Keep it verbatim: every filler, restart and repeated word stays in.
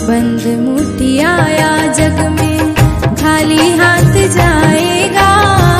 बंद मुट्ठी आया जग में खाली हाथ जाएगा।